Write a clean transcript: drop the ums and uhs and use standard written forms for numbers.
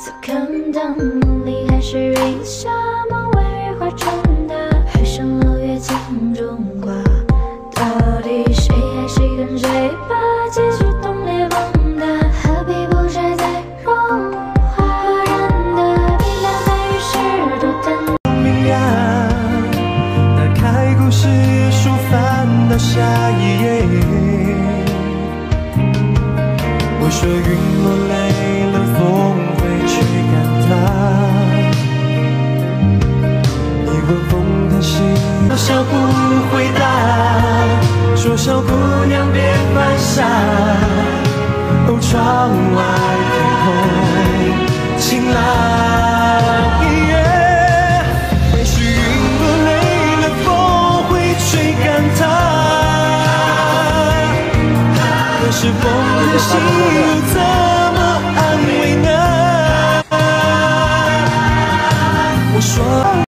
次看到梦里还是云霞，梦外日化成大，海上楼月镜中挂。到底谁爱谁跟谁把结局冻裂放大？何必不拆再融化？忽然的冰凉在于是多淡。 明亮，打开故事书，翻到下一页。我说云落泪了，风会吹干它。你问风叹息，多少不回答，说小姑娘别犯傻。哦，窗外天空晴朗。